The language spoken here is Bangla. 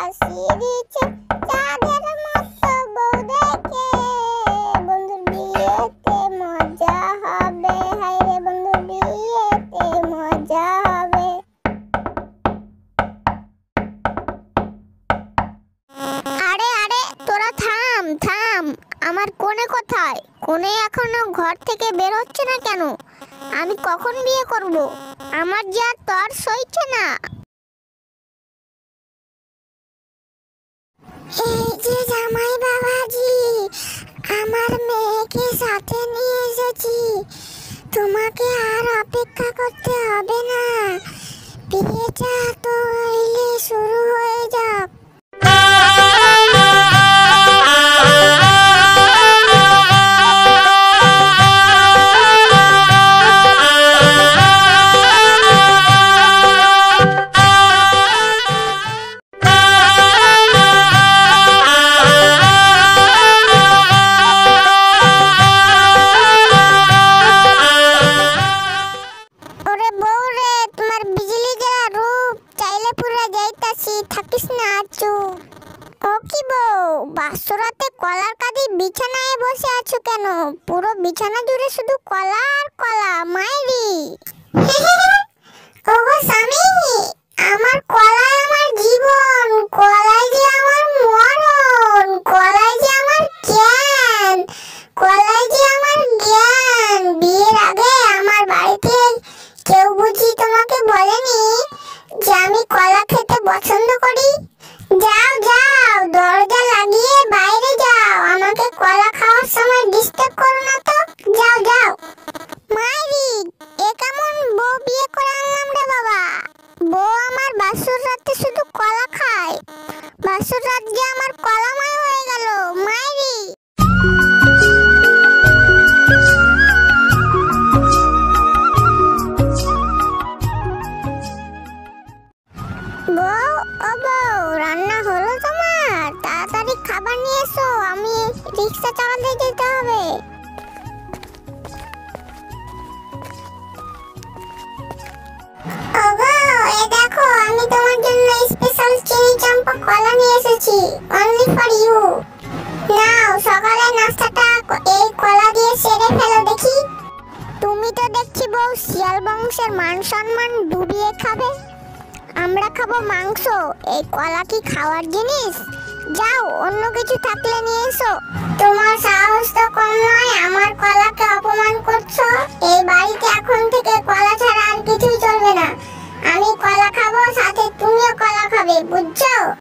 ভাসিয়ে দিচ্ছে চাঁদের মতো বউ দেখে। বন্ধুর বিয়েতে মজা হবে, হায়রে বন্ধুর বিয়েতে মজা হবে। আরে আরে তোরা থাম থাম, আমার কোণে কোথায়? কোণে এখনো ঘর থেকে বের হচ্ছে না কেন? আমি কখন বিয়ে করব? আমার যে আর তর সইছে না। এই যে জামাই বাবাজি, আমার মেয়েকে সাথে নিয়ে এসেছি। তোমাকে আর অপেক্ষা করতে হবে না, বিয়েটা তো হইলে শুরু হয়ে যাক। থাকিস না চুপ। ও কি বউ, বাসরাতে কলার কাঁদি বিছানায় বসে আছো কেন? পুরো বিছানা জুড়ে শুধু কলা আর কলা, মাইরি। ওগো স্বামী, আমার কলাই আমার জীবন, কলাই যে আমার মরণ, কলাই যে আমার জ্ঞান, কলাই যে আমার জ্ঞান। বিয়ের আগে আমার বাড়িতে কেউ বুঝি তোমাকে বলেনি যে আমি কলা খেতে পছন্দ করি? যাও যাও, দরজা লাগিয়ে বাইরে যাও, আমাকে কলা খাওয়ার সময় ডিস্টার্ব করো না তো। যাও যাও। মাইরি, এ কেমন বউ বিয়ে করে আনলাম রে বাবা? বউ আমার বাসর রাতে শুধু কলা খায়, বাসর রাত যে আমার কলাময় হয়ে গেল। মাইরি বউ, ও বউ, রান্না হলো তোমার? তাড়াতাড়ি খাবার নিয়ে এসো, আমি রিক্সা চালাতে যেতে হবে। ওগো, এই দেখো আমি তোমার জন্য স্পেশাল চিনি চাম্পা কলা নিয়ে এসেছি, অনলি ফর ইউ। নাও, সকালে নাস্তাটা এই কলা দিয়ে সেরে ফেলো দেখি। তুমি তো দেখছি বউ শিয়াল বংশের মান সম্মান ডুবিয়ে খাবে, আমরা খাবো মাংস। এই কলা কি খাওয়ার জিনিস? যাও, অন্য কিছু থাকলে নিয়ে এসো। তোমার সাহস তো কম নয়, আমার কলাকে অপমান করছো। এই বাড়িতে এখন থেকে কলা ছাড়া আর কিছুই চলবে না। আমি কলা খাবো, সাথে তুমিও কলা খাবে, বুঝছো?